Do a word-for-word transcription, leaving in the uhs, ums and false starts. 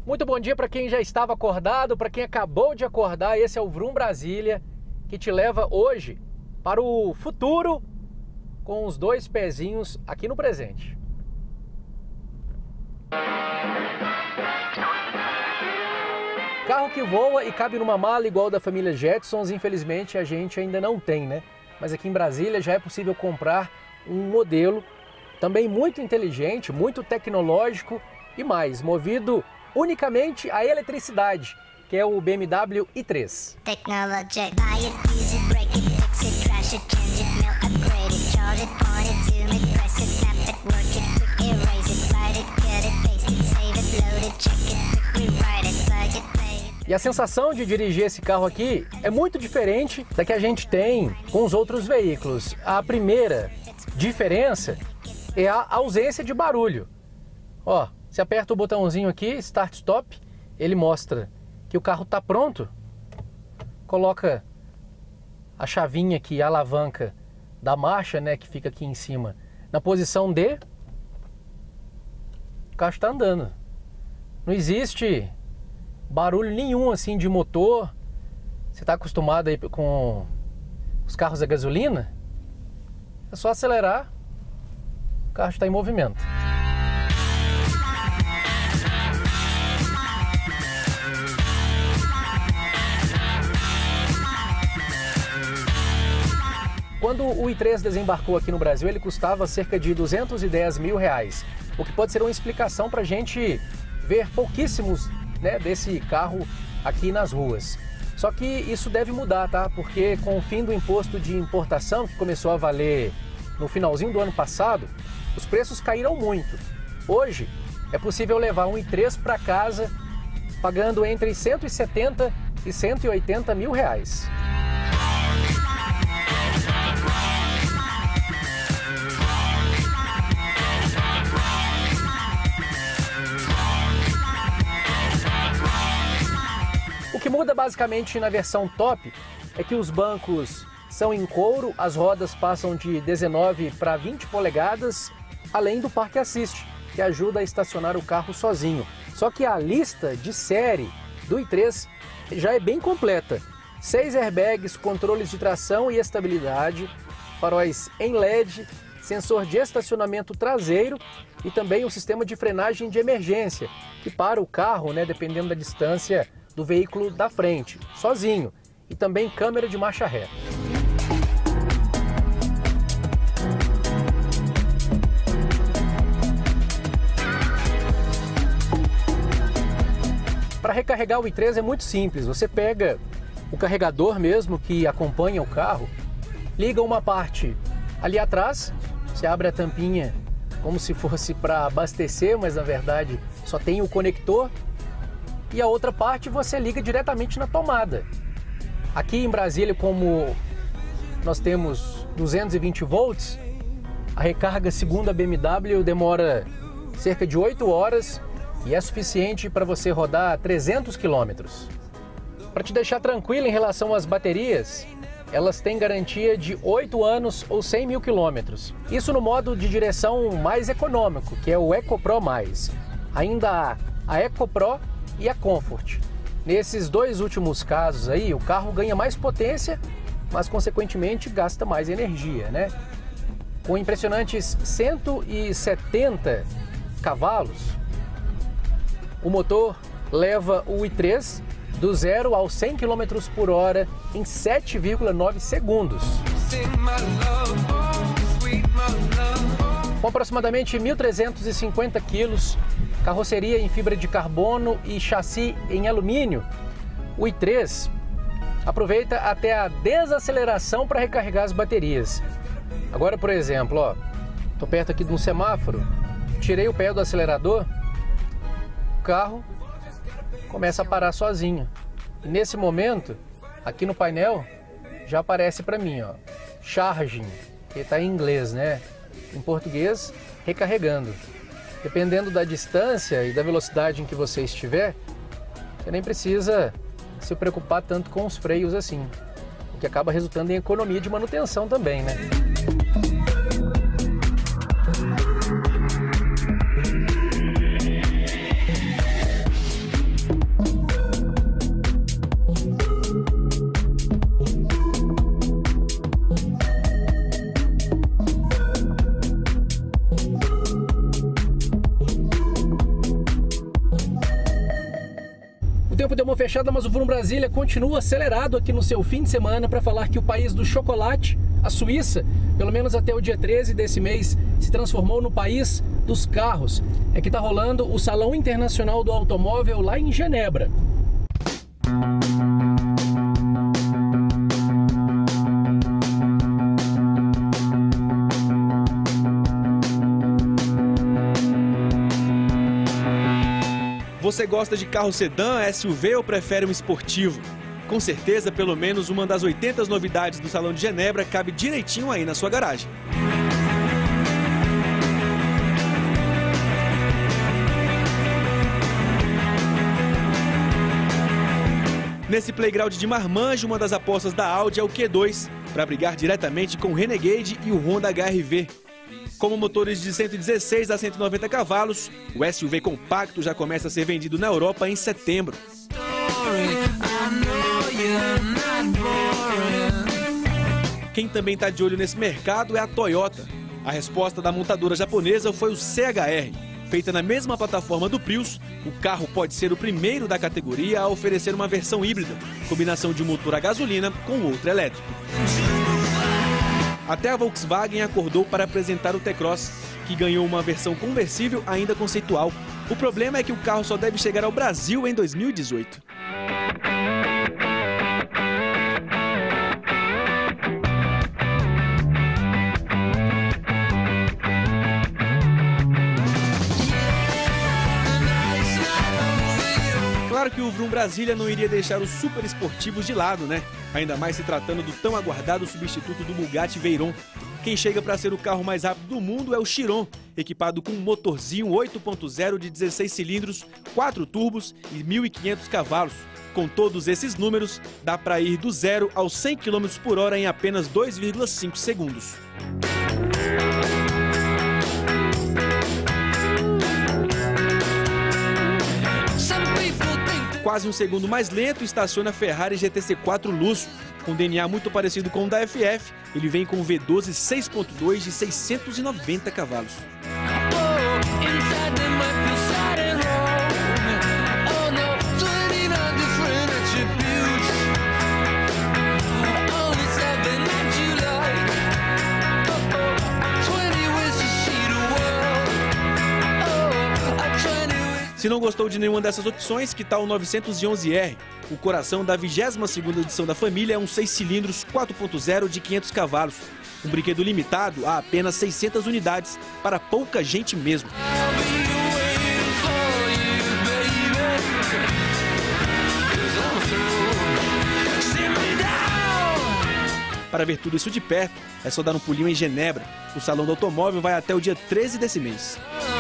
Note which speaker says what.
Speaker 1: Muito bom dia para quem já estava acordado, para quem acabou de acordar. Esse é o Vroom Brasília, que te leva hoje para o futuro com os dois pezinhos aqui no presente. Carro que voa e cabe numa mala igual da família Jetsons, infelizmente a gente ainda não tem, né? Mas aqui em Brasília já é possível comprar um modelo também muito inteligente, muito tecnológico e mais, movido unicamente a eletricidade, que é o B M W i três. E a sensação de dirigir esse carro aqui é muito diferente da que a gente tem com os outros veículos. A primeira diferença é a ausência de barulho. Ó, você aperta o botãozinho aqui, Start Stop, ele mostra que o carro está pronto, coloca a chavinha aqui, a alavanca da marcha, né, que fica aqui em cima, na posição D, o carro está andando. Não existe barulho nenhum assim de motor. Você está acostumado aí com os carros a gasolina? É só acelerar, o carro está em movimento. Quando o i três desembarcou aqui no Brasil, ele custava cerca de duzentos e dez mil reais, o que pode ser uma explicação para a gente ver pouquíssimos, né, desse carro aqui nas ruas. Só que isso deve mudar, tá? Porque com o fim do imposto de importação, que começou a valer no finalzinho do ano passado, os preços caíram muito. Hoje é possível levar um i três para casa pagando entre cento e setenta e cento e oitenta mil reais. O que muda basicamente na versão top é que os bancos são em couro, as rodas passam de dezenove para vinte polegadas, além do Park Assist, que ajuda a estacionar o carro sozinho. Só que a lista de série do i três já é bem completa. Seis airbags, controles de tração e estabilidade, faróis em L E D, sensor de estacionamento traseiro e também um sistema de frenagem de emergência, que para o carro, né, dependendo da distância do veículo da frente, sozinho, e também câmera de marcha ré. Para recarregar o i três é muito simples, você pega o carregador mesmo que acompanha o carro, liga uma parte ali atrás, você abre a tampinha como se fosse para abastecer, mas na verdade só tem o conector, e a outra parte você liga diretamente na tomada. Aqui em Brasília, como nós temos duzentos e vinte volts, a recarga segundo a B M W demora cerca de oito horas e é suficiente para você rodar trezentos quilômetros. Para te deixar tranquilo em relação às baterias, elas têm garantia de oito anos ou cem mil quilômetros. Isso no modo de direção mais econômico, que é o EcoPro mais. Ainda há a EcoPro e a Comfort. Nesses dois últimos casos aí, o carro ganha mais potência, mas consequentemente gasta mais energia, né? Com impressionantes cento e setenta cavalos, o motor leva o i três do zero aos cem quilômetros por hora em sete vírgula nove segundos. Com aproximadamente mil trezentos e cinquenta quilos, carroceria em fibra de carbono e chassi em alumínio, o i três aproveita até a desaceleração para recarregar as baterias. Agora, por exemplo, ó, tô perto aqui de um semáforo, tirei o pé do acelerador, o carro começa a parar sozinho. E nesse momento, aqui no painel, já aparece para mim, ó, charging, que está em inglês, né? Em português, recarregando. Dependendo da distância e da velocidade em que você estiver, você nem precisa se preocupar tanto com os freios assim, o que acaba resultando em economia de manutenção também, né? O tempo deu uma fechada, mas o Vroom Brasília continua acelerado aqui no seu fim de semana para falar que o país do chocolate, a Suíça, pelo menos até o dia treze desse mês, se transformou no país dos carros. É que está rolando o Salão Internacional do Automóvel lá em Genebra.
Speaker 2: Você gosta de carro sedã, S U V ou prefere um esportivo? Com certeza, pelo menos uma das oitenta novidades do Salão de Genebra cabe direitinho aí na sua garagem. Nesse playground de Marmanjo, uma das apostas da Audi é o Q dois, para brigar diretamente com o Renegade e o Honda H R V. Como motores de cento e dezesseis a cento e noventa cavalos, o S U V compacto já começa a ser vendido na Europa em setembro. Quem também está de olho nesse mercado é a Toyota. A resposta da montadora japonesa foi o C H R. Feita na mesma plataforma do Prius, o carro pode ser o primeiro da categoria a oferecer uma versão híbrida, combinação de um motor a gasolina com outro elétrico. Até a Volkswagen acordou para apresentar o T-Cross, que ganhou uma versão conversível ainda conceitual. O problema é que o carro só deve chegar ao Brasil em dois mil e dezoito. Claro que o Vroom Brasília não iria deixar os super esportivos de lado, né? Ainda mais se tratando do tão aguardado substituto do Bugatti Veyron. Quem chega para ser o carro mais rápido do mundo é o Chiron, equipado com um motorzinho oito ponto zero de dezesseis cilindros, quatro turbos e mil e quinhentos cavalos. Com todos esses números, dá para ir do zero aos cem quilômetros por hora em apenas dois vírgula cinco segundos. Quase um segundo mais lento, estaciona a Ferrari G T C quatro Lusso. Com D N A muito parecido com o da F F, ele vem com o V doze seis ponto dois de seiscentos e noventa cavalos. Se não gostou de nenhuma dessas opções, que tal o novecentos e onze R? O coração da vigésima segunda edição da família é um seis cilindros quatro ponto zero de quinhentos cavalos. Um brinquedo limitado a apenas seiscentas unidades, para pouca gente mesmo. Para ver tudo isso de perto, é só dar um pulinho em Genebra. O Salão do Automóvel vai até o dia treze desse mês.